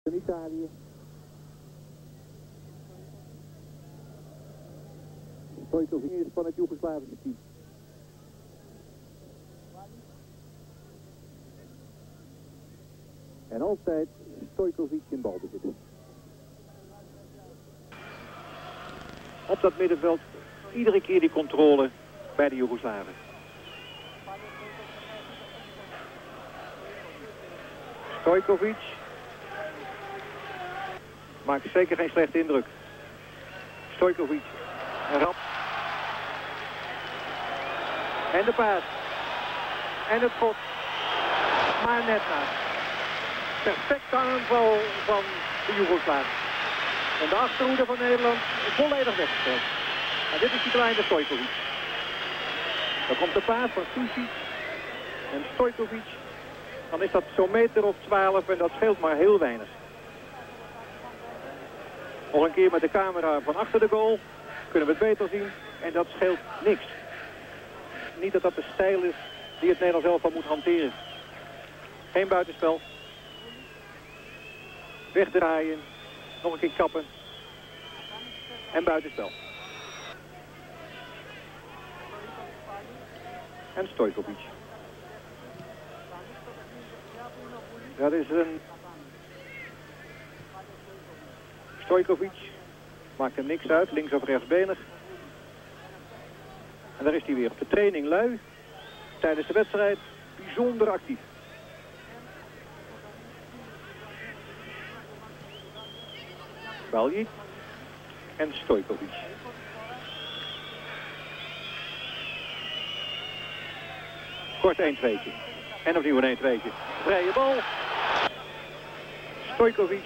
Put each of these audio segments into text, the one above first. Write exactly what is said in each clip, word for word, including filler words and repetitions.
in Italië. Stojkovic is van het Joegoslavische team. En altijd Stojkovic in balbezit. Op dat middenveld iedere keer die controle bij de Joegoslaven. Stojkovic maakt zeker geen slechte indruk. Stojkovic, rap. En de paas. En het schot. Maar net naast. Perfect aanval van de Joegoslaven. En de achterhoede van Nederland volledig weggespeeld. En dit is die kleine Stojkovic. Dan komt de paas van Susic en Stojkovic. Dan is dat zo'n meter of twaalf en dat scheelt maar heel weinig. Nog een keer met de camera van achter de goal. Kunnen we het beter zien. En dat scheelt niks. Niet dat dat de stijl is die het Nederlands elftal moet hanteren. Geen buitenspel. Wegdraaien. Nog een keer kappen. En buitenspel. En Stojkovic. Dat is een... Stojkovic. Maakt hem niks uit. Links of rechtsbenig. En daar is hij weer op de training lui. Tijdens de wedstrijd bijzonder actief. Baljic en Stojkovic. Kort één tweetje. En opnieuw een één tweetje. Vrije bal. Stojkovic.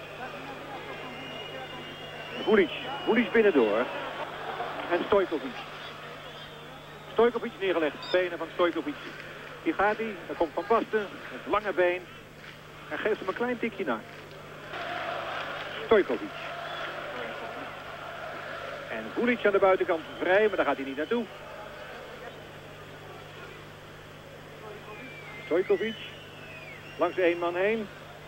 Vulic. Vulic binnendoor. En Stojkovic. Stojkovic neergelegd. Benen van Stojkovic. Hier gaat hij. Daar komt Van Basten. Het lange been. En geeft hem een klein tikje na. Stojkovic. En Vulic aan de buitenkant vrij, maar daar gaat hij niet naartoe. Stojkovic. Langs één man heen.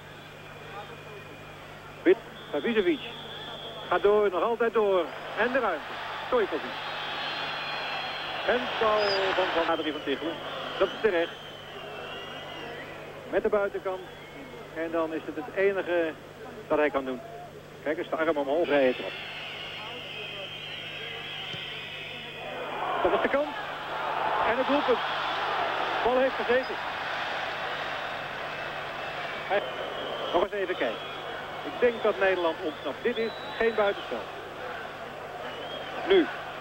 Wit. Savicevic. Gaat door, nog altijd door. En de ruimte. Stojkovic. En bal van Van Adrie van Tichelen. Dat is terecht. Met de buitenkant. En dan is het het enige dat hij kan doen. Kijk eens, de arm omhoog, vrije trap. Dat is de kant. En het doelpunt. De bal heeft gezeten. Hij... Nog eens even kijken. Ik denk dat Nederland ontsnapt. Dit is geen buitenspel. Nu.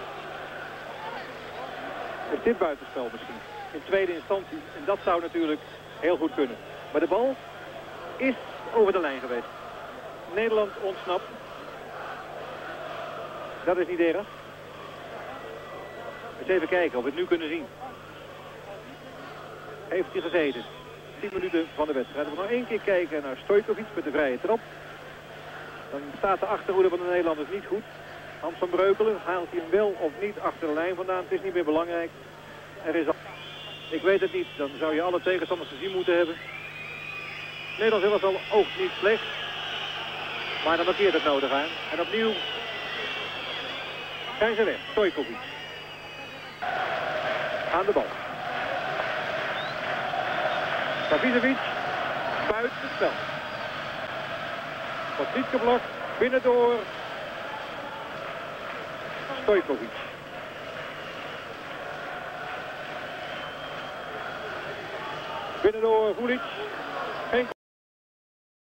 Is dit buitenspel misschien? In tweede instantie. En dat zou natuurlijk heel goed kunnen. Maar de bal is over de lijn geweest. Nederland ontsnapt. Dat is niet erg. Eens even kijken of we het nu kunnen zien. Heeft hij gezeten. tien minuten van de wedstrijd. We gaan nog één keer kijken naar Stojkovic met de vrije trap. Dan staat de achterhoede van de Nederlanders niet goed. Hans van Breukelen, haalt hij hem wel of niet achter de lijn vandaan. Het is niet meer belangrijk. Er is al... Ik weet het niet. Dan zou je alle tegenstanders gezien moeten hebben. Nederland zelf wel oogt niet slecht. Maar dan markeert het nodig aan. En opnieuw zijn ze weg. Stojkovic. Aan de bal. Savicevic. Buiten het spel. Wordt niet geblokt. Binnendoor. Stojkovic. Binnendoor Vulic.